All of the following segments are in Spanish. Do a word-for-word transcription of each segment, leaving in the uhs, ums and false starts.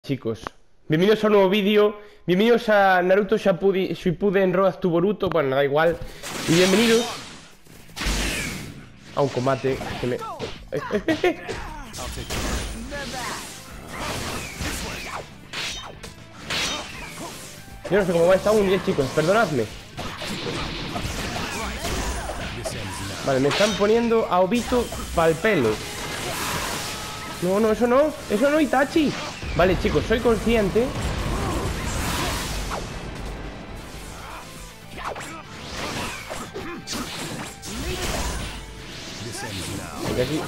Chicos, bienvenidos a un nuevo vídeo. Bienvenidos a Naruto Shippuden, Shippuden Road to Boruto. Bueno, da igual. Y bienvenidos a un combate que me... ¡Eh, eh, eh, eh! Yo no sé cómo va esta aún bien, chicos, perdonadme. Vale, me están poniendo a Obito pa'l pelo. No, no, eso no. Eso no, Itachi. Vale, chicos, soy consciente. Porque aquí...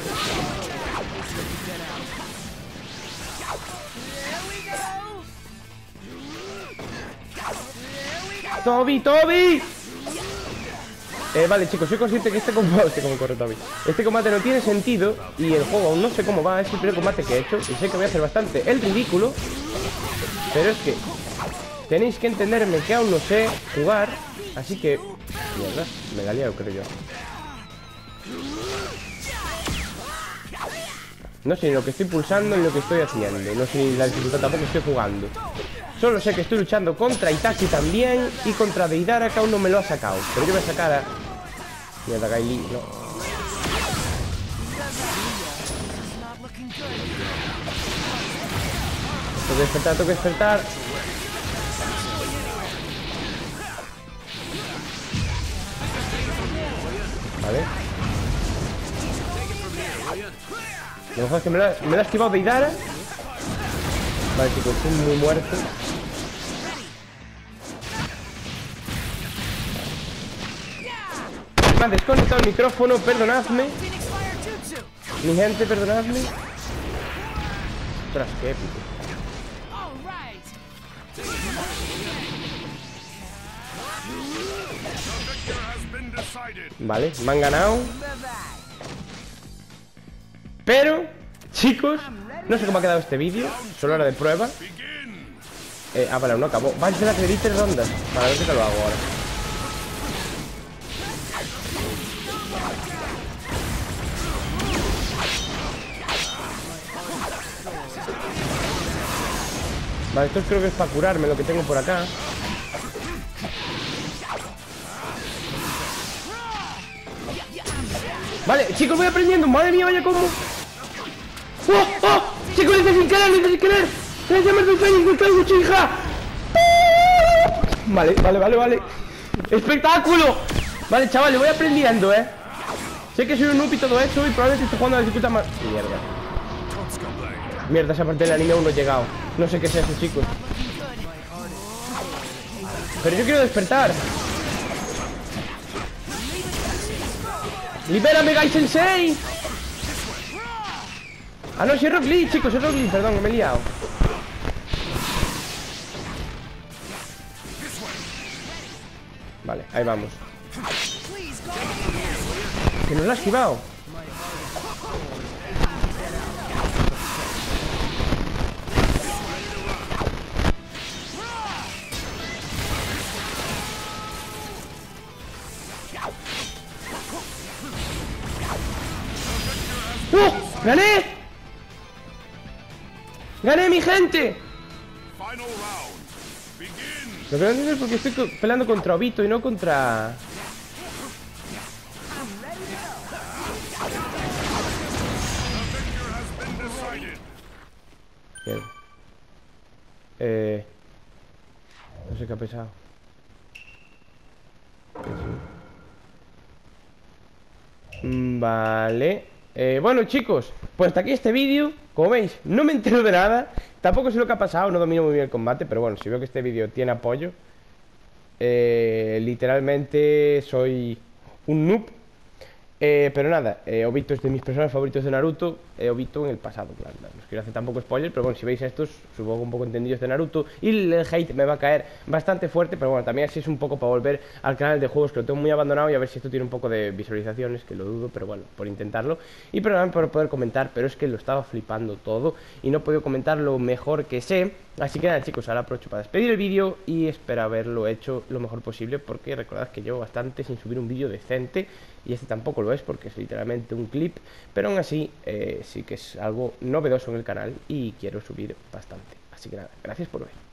¡Toby, Toby! Eh, vale, chicos, soy consciente que este combate... Este, como corre, Toby. Este combate no tiene sentido. Y el juego aún no sé cómo va. Es el primer combate que he hecho. Y sé que voy a hacer bastante el ridículo. Pero es que... tenéis que entenderme que aún no sé jugar. Así que... mierda, me la he liado, creo yo. No sé ni lo que estoy pulsando ni lo que estoy haciendo. No sé ni la dificultad tampoco estoy jugando. Solo sé que estoy luchando contra Itachi también. Y contra Deidara, que aún no me lo ha sacado. Pero yo voy a sacar a... mierda, Gaili, no. Tengo que despertar, tengo que despertar. Vale. Lo mejor es que me lo ha, me lo ha esquivado Deidara. Vale, chicos, estoy muy muerto. Me han desconectado el micrófono, perdonadme. Mi gente, perdonadme. Ostras, qué épico. Vale, me han ganado. Pero, chicos, no sé cómo ha quedado este vídeo. Solo hora de prueba. eh, Ah, vale, no acabó. Va a ser la que tres rondas. Vale, a ver qué te lo hago ahora. Vale, esto creo que es para curarme lo que tengo por acá. Vale, chicos, voy aprendiendo. Madre mía, vaya combo. ¡Oh, oh! Chicos, le hice sin querer, le hice sin querer. ¡Se llama el Fénix del Caigo, hija! Vale, vale, vale, vale. ¡Espectáculo! Vale, chavales, voy aprendiendo, eh. Sé que soy un noob y todo eso. Y probablemente estoy jugando a la dificultad más... Mierda. Mierda, esa parte del anime aún no he llegado. No sé qué es eso, chicos. Pero yo quiero despertar. ¡Libérame, Gai Sensei! Ah, no, si es Rock Lee, chicos, es Rock Lee, perdón, me he liado. Vale, ahí vamos. Que nos lo ha esquivado. ¡Oh! ¡Gané! ¡Gané, mi gente! Lo que no entiendo es porque estoy peleando contra Obito y no contra... Bien. Eh... No sé qué ha pesado. Vale. Eh, bueno, chicos, pues hasta aquí este vídeo. Como veis, no me entero de nada. Tampoco sé lo que ha pasado, no domino muy bien el combate. Pero bueno, si veo que este vídeo tiene apoyo, eh, literalmente soy un noob. eh, Pero nada, eh, Obito es de mis personajes favoritos de Naruto. eh, Obito en el pasado, claro, no os quiero hacer tampoco spoiler. Pero bueno, si veis estos, supongo un poco entendidos de Naruto. Y el hate me va a caer bastante fuerte. Pero bueno, también así es un poco para volver al canal de juegos, que lo tengo muy abandonado. Y a ver si esto tiene un poco de visualizaciones, que lo dudo, pero bueno, por intentarlo. Y pero también por poder comentar, pero es que lo estaba flipando todo y no he podido comentar lo mejor que sé. Así que nada, chicos, ahora aprovecho para despedir el vídeo y espero haberlo hecho lo mejor posible, porque recordad que llevo bastante sin subir un vídeo decente. Y este tampoco lo es, porque es literalmente un clip. Pero aún así, eh, sí que es algo novedoso en el canal y quiero subir bastante. Así que nada, gracias por ver.